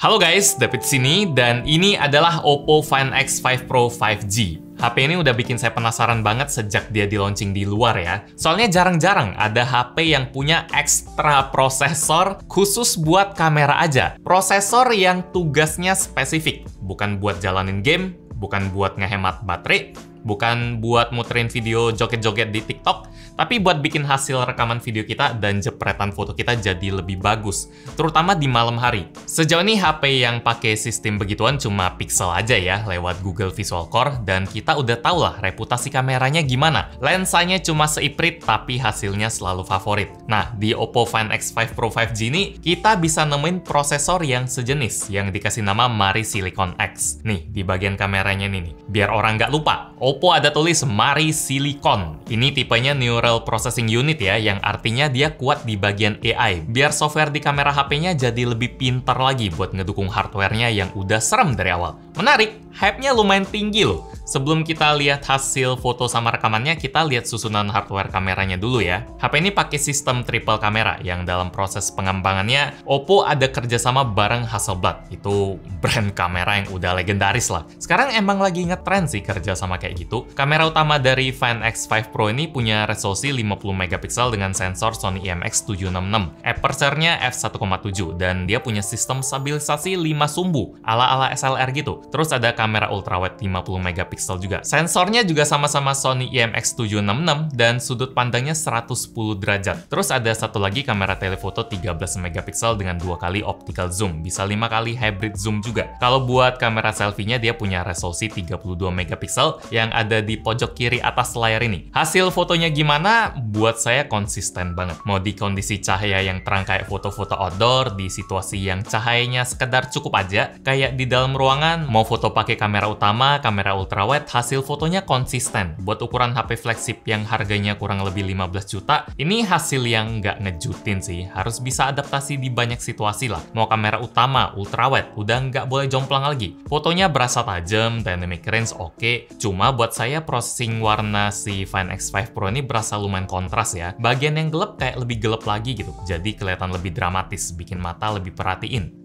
Halo guys, David sini dan ini adalah Oppo Find X5 Pro 5G. HP ini udah bikin saya penasaran banget sejak dia di launching di luar ya. Soalnya jarang-jarang ada HP yang punya ekstra prosesor khusus buat kamera aja. Prosesor yang tugasnya spesifik, bukan buat jalanin game, bukan buat ngehemat baterai, bukan buat muterin video joget-joget di TikTok, tapi buat bikin hasil rekaman video kita dan jepretan foto kita jadi lebih bagus, terutama di malam hari. Sejauh ini HP yang pakai sistem begituan cuma Pixel aja ya, lewat Google Visual Core, dan kita udah tau lah reputasi kameranya gimana. Lensanya cuma seiprit, tapi hasilnya selalu favorit. Nah, di Oppo Find X5 Pro 5G ini, kita bisa nemuin prosesor yang sejenis, yang dikasih nama Mari Silicon X. Nih, di bagian kameranya nih, biar orang nggak lupa, Oppo ada tulis Mari Silicon. Ini tipenya Neural Processing Unit ya, yang artinya dia kuat di bagian AI. Biar software di kamera HP-nya jadi lebih pintar lagi buat ngedukung hardware-nya yang udah serem dari awal. Menarik, hype-nya lumayan tinggi loh. Sebelum kita lihat hasil foto sama rekamannya, kita lihat susunan hardware kameranya dulu ya. HP ini pakai sistem triple kamera, yang dalam proses pengembangannya, Oppo ada kerjasama bareng Hasselblad. Itu brand kamera yang udah legendaris lah. Sekarang emang lagi ngetrend sih kerjasama kayak gitu. Kamera utama dari Find X5 Pro ini punya resolusi 50 megapiksel dengan sensor Sony IMX766. Aperture-nya f1.7 dan dia punya sistem stabilisasi 5 sumbu ala-ala SLR gitu. Terus ada kamera ultrawide 50 megapiksel juga. Sensornya juga sama-sama Sony IMX766 dan sudut pandangnya 110 derajat. Terus ada satu lagi kamera telefoto 13 megapiksel dengan 2 kali optical zoom. Bisa 5 kali hybrid zoom juga. Kalau buat kamera selfie-nya dia punya resolusi 32 megapiksel yang ada di pojok kiri atas layar ini. Hasil fotonya gimana? Buat saya konsisten banget. Mau di kondisi cahaya yang terang kayak foto-foto outdoor, di situasi yang cahayanya sekedar cukup aja, kayak di dalam ruangan, mau foto pakai kamera utama, kamera ultrawide, hasil fotonya konsisten. Buat ukuran HP flagship yang harganya kurang lebih 15 juta, ini hasil yang nggak ngejutin sih. Harus bisa adaptasi di banyak situasi lah. Mau kamera utama, ultrawide, udah nggak boleh jomplang lagi. Fotonya berasa tajam, dynamic range oke. Cuma buat saya processing warna si Find X5 Pro ini berasa lumayan kontras ya. Bagian yang gelap kayak lebih gelap lagi gitu. Jadi kelihatan lebih dramatis, bikin mata lebih perhatiin.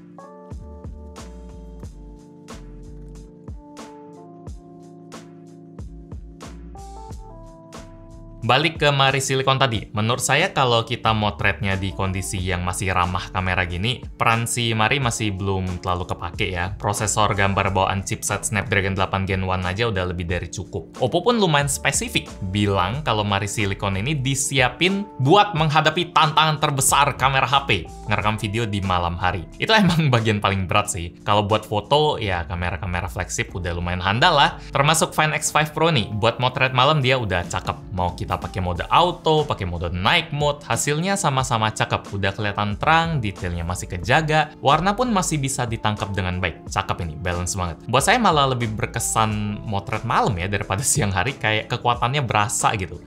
Balik ke Mari Silicon tadi, menurut saya kalau kita motretnya di kondisi yang masih ramah kamera gini, peran si Mari masih belum terlalu kepake ya. Prosesor gambar bawaan chipset Snapdragon 8 Gen 1 aja udah lebih dari cukup. Oppo pun lumayan spesifik, bilang kalau Mari Silicon ini disiapin buat menghadapi tantangan terbesar kamera HP, ngerekam video di malam hari. Itu emang bagian paling berat sih. Kalau buat foto, ya kamera-kamera flagship udah lumayan handal lah. Termasuk Find X5 Pro nih, buat motret malam dia udah cakep. Mau kita pakai mode auto, pakai mode night mode, hasilnya sama-sama cakep. Udah kelihatan terang, detailnya masih kejaga, warna pun masih bisa ditangkap dengan baik. Cakep ini, balance banget. Buat saya malah lebih berkesan motret malam ya daripada siang hari, kayak kekuatannya berasa gitu.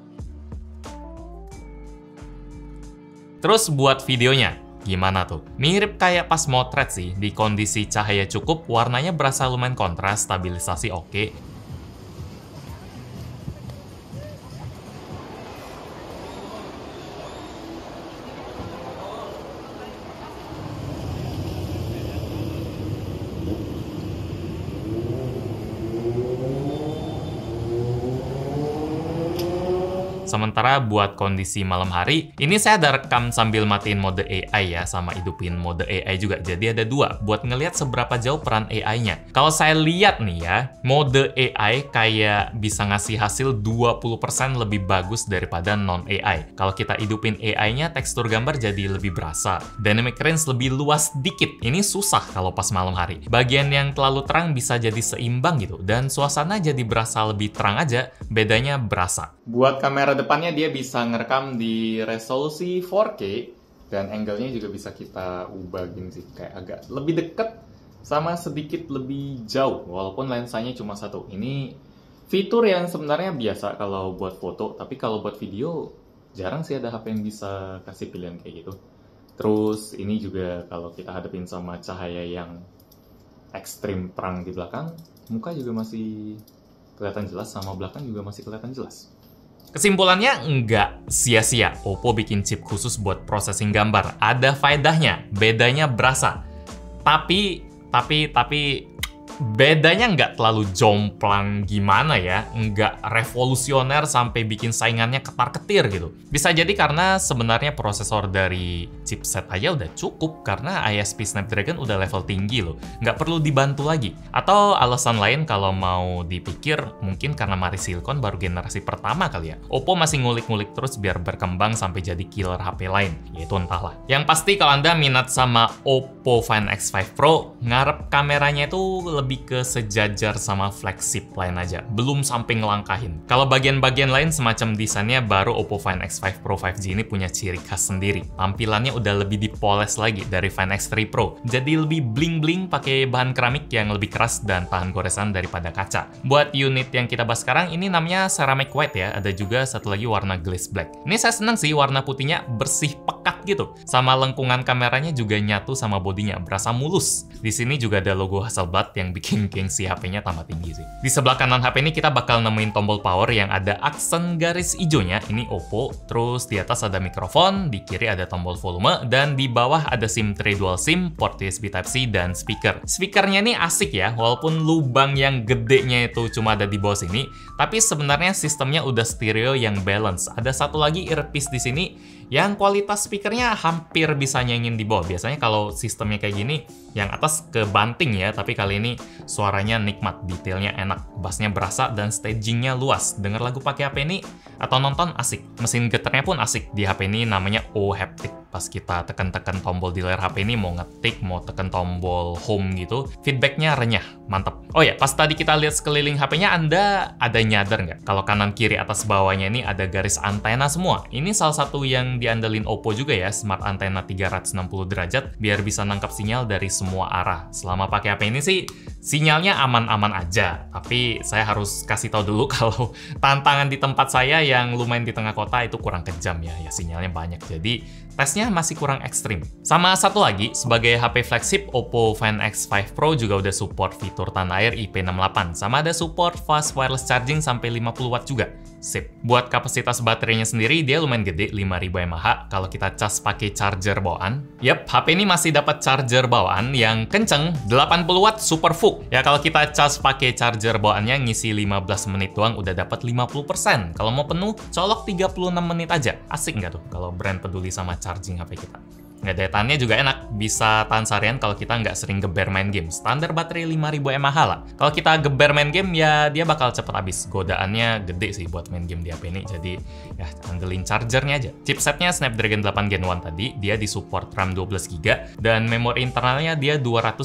Terus buat videonya, gimana tuh? Mirip kayak pas motret sih, di kondisi cahaya cukup, warnanya berasa lumayan kontras, stabilisasi oke. Sementara buat kondisi malam hari, ini saya ada rekam sambil matiin mode AI ya, sama hidupin mode AI juga. Jadi ada dua, buat ngelihat seberapa jauh peran AI-nya. Kalau saya lihat nih ya, mode AI kayak bisa ngasih hasil 20% lebih bagus daripada non-AI. Kalau kita hidupin AI-nya, tekstur gambar jadi lebih berasa. Dynamic range lebih luas dikit. Ini susah kalau pas malam hari. Bagian yang terlalu terang bisa jadi seimbang gitu, dan suasana jadi berasa lebih terang aja, bedanya berasa. Buat kamera depannya dia bisa ngerekam di resolusi 4K dan angle-nya juga bisa kita ubah gini sih, kayak agak lebih deket sama sedikit lebih jauh walaupun lensanya cuma satu. Ini fitur yang sebenarnya biasa kalau buat foto, tapi kalau buat video jarang sih ada HP yang bisa kasih pilihan kayak gitu. Terus ini juga kalau kita hadapin sama cahaya yang ekstrim terang di belakang, muka juga masih kelihatan jelas, sama belakang juga masih kelihatan jelas. Kesimpulannya, nggak sia-sia Oppo bikin chip khusus buat processing gambar. Ada faedahnya, bedanya berasa. Tapi bedanya nggak terlalu jomplang gimana ya, nggak revolusioner sampai bikin saingannya ketar-ketir gitu. Bisa jadi karena sebenarnya prosesor dari chipset aja udah cukup karena ISP Snapdragon udah level tinggi loh, nggak perlu dibantu lagi. Atau alasan lain kalau mau dipikir mungkin karena Mari Silicon baru generasi pertama kali ya. Oppo masih ngulik-ngulik terus biar berkembang sampai jadi killer HP lain, yaitu entahlah. Yang pasti kalau Anda minat sama Oppo Find X5 Pro, ngarep kameranya itu lebih ke sejajar sama flagship lain aja, belum sampai ngelangkahin. Kalau bagian-bagian lain semacam desainnya, baru Oppo Find X5 Pro 5G ini punya ciri khas sendiri. Tampilannya udah lebih dipoles lagi dari Find X3 Pro, jadi lebih bling-bling pakai bahan keramik yang lebih keras dan tahan goresan daripada kaca. Buat unit yang kita bahas sekarang, ini namanya ceramic white ya, ada juga satu lagi warna glaze black. Ini saya seneng sih, warna putihnya bersih pekat gitu, sama lengkungan kameranya juga nyatu sama bodinya, berasa mulus. Di sini juga ada logo Hasselblad yang bikin gengsi HP-nya tambah tinggi sih. Di sebelah kanan HP ini kita bakal nemuin tombol power yang ada aksen garis hijaunya, ini Oppo. Terus di atas ada mikrofon, di kiri ada tombol volume, dan di bawah ada SIM tray dual SIM, port USB Type-C, dan speaker. Speakernya ini asik ya, walaupun lubang yang gedenya itu cuma ada di bawah sini, tapi sebenarnya sistemnya udah stereo yang balance. Ada satu lagi earpiece di sini yang kualitas speakernya hampir bisa nyanyiin di bawah. Biasanya kalau sistemnya kayak gini, yang atas kebanting ya, tapi kali ini suaranya nikmat, detailnya enak, bassnya berasa, dan stagingnya luas. Dengar lagu pakai HP ini atau nonton asik. Mesin getarnya pun asik. Di HP ini namanya O-Haptic. Pas kita tekan-tekan tombol di layar HP ini, mau ngetik, mau tekan tombol home gitu, feedbacknya renyah, mantap. Oh ya, pas tadi kita lihat sekeliling HP-nya, Anda ada nyadar nggak? Kalau kanan, kiri, atas, bawahnya ini ada garis antena semua. Ini salah satu yang diandelin Oppo juga ya, smart antena 360 derajat, biar bisa nangkap sinyal dari semua arah. Selama pakai HP ini sih, sinyalnya aman-aman aja. Tapi saya harus kasih tahu dulu kalau tantangan di tempat saya yang lumayan di tengah kota itu kurang kejam ya, sinyalnya banyak. Jadi tesnya masih kurang ekstrim. Sama satu lagi, sebagai HP flagship, Oppo Find X5 Pro juga udah support fitur tanah air IP68, sama ada support fast wireless charging sampai 50 watt juga. Sip. Buat kapasitas baterainya sendiri, dia lumayan gede, 5000 mAh kalau kita cas pakai charger bawaan. Yap, HP ini masih dapat charger bawaan yang kenceng, 80 watt super FUK. Ya, kalau kita cas pakai charger bawaannya, ngisi 15 menit doang udah dapat 50%. Kalau mau penuh, colok 36 menit aja. Asik nggak tuh kalau brand peduli sama charging HP kita? Nggak, daya tahannya juga enak, bisa tahan seharian kalau kita nggak sering geber main game. Standar baterai 5000 mAh lah. Kalau kita geber main game, ya dia bakal cepet habis. Godaannya gede sih buat main game di HP ini, jadi ya andelin chargernya aja. Chipsetnya Snapdragon 8 Gen 1 tadi, dia disupport RAM 12GB, dan memori internalnya dia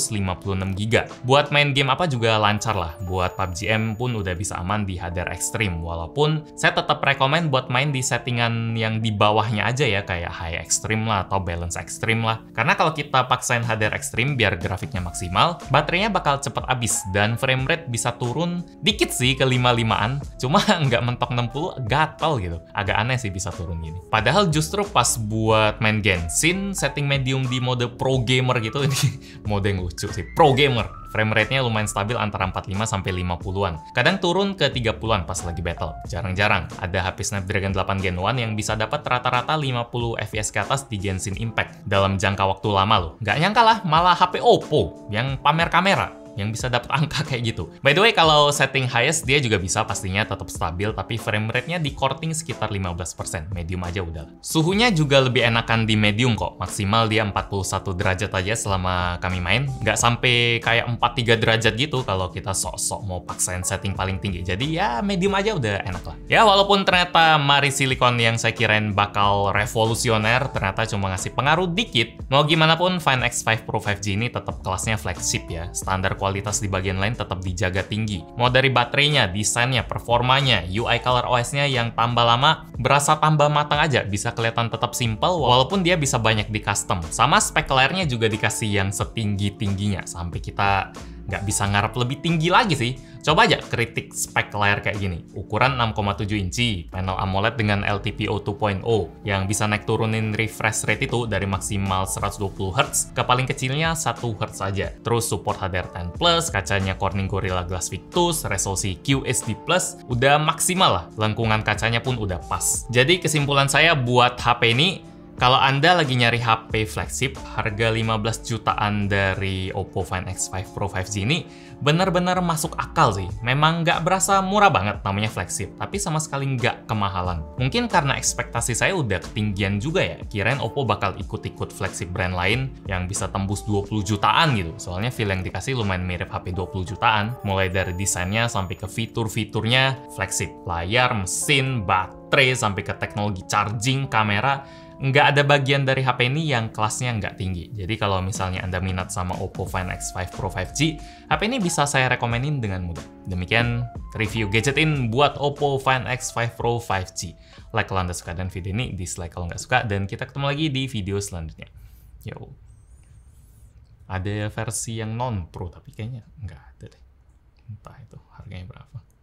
256GB. Buat main game apa juga lancar lah. Buat PUBG M pun udah bisa aman di HDR Extreme, walaupun saya tetap rekomen buat main di settingan yang di bawahnya aja ya, kayak High Extreme lah atau Balance ekstrim lah. Karena kalau kita paksain HDR ekstrim biar grafiknya maksimal, baterainya bakal cepet habis dan frame rate bisa turun dikit sih ke 55-an. Cuma nggak mentok 60, gatal gitu. Agak aneh sih bisa turun gini. Padahal justru pas buat main Genshin, setting medium di mode pro gamer gitu, ini mode yang lucu sih, pro gamer. Frame rate-nya lumayan stabil antara 45 sampai 50-an. Kadang turun ke 30-an pas lagi battle. Jarang-jarang ada HP Snapdragon 8 Gen 1 yang bisa dapat rata-rata 50 FPS ke atas di Genshin Impact dalam jangka waktu lama loh. Nggak nyangka lah, malah HP Oppo yang pamer kamera yang bisa dapat angka kayak gitu. By the way, kalau setting highest dia juga bisa pastinya tetap stabil, tapi frame rate-nya di korting sekitar 15%. Medium aja udah. Suhunya juga lebih enakan di medium kok. Maksimal dia 41 derajat aja selama kami main. Nggak sampai kayak 43 derajat gitu kalau kita sok-sok mau paksain setting paling tinggi. Jadi ya medium aja udah enak lah. Ya walaupun ternyata Mari Silicon yang saya kirain bakal revolusioner, ternyata cuma ngasih pengaruh dikit. Mau gimana pun, Find X5 Pro 5G ini tetap kelasnya flagship ya. Standar kualitas di bagian lain tetap dijaga tinggi. Mau dari baterainya, desainnya, performanya, UI color OS-nya yang tambah lama, berasa tambah matang aja, bisa kelihatan tetap simple walaupun dia bisa banyak di custom. Sama spek layarnya juga dikasih yang setinggi-tingginya, sampai kita nggak bisa ngarep lebih tinggi lagi sih. Coba aja kritik spek layar kayak gini. Ukuran 6,7 inci, panel AMOLED dengan LTPO 2.0 yang bisa naik turunin refresh rate itu dari maksimal 120Hz ke paling kecilnya 1Hz aja. Terus support HDR10+, kacanya Corning Gorilla Glass Victus, resolusi QHD+, udah maksimal lah. Lengkungan kacanya pun udah pas. Jadi kesimpulan saya buat HP ini, Kalau Anda lagi nyari HP flagship, harga 15 jutaan dari Oppo Find X5 Pro 5G ini benar-benar masuk akal sih. Memang nggak berasa murah banget namanya flagship, tapi sama sekali nggak kemahalan. Mungkin karena ekspektasi saya udah ketinggian juga ya, kirain Oppo bakal ikut-ikut flagship brand lain yang bisa tembus 20 jutaan gitu. Soalnya feel yang dikasih lumayan mirip HP 20 jutaan, mulai dari desainnya sampai ke fitur-fiturnya flagship. Layar, mesin, baterai, sampai ke teknologi charging, kamera, nggak ada bagian dari HP ini yang kelasnya nggak tinggi. Jadi kalau misalnya Anda minat sama Oppo Find X5 Pro 5G, HP ini bisa saya rekomenin dengan mudah. Demikian review gadgetin buat Oppo Find X5 Pro 5G. Like kalau Anda suka dan video ini, dislike kalau nggak suka, dan kita ketemu lagi di video selanjutnya. Yo. Ada versi yang non-pro, tapi kayaknya nggak ada deh. Entah itu harganya berapa.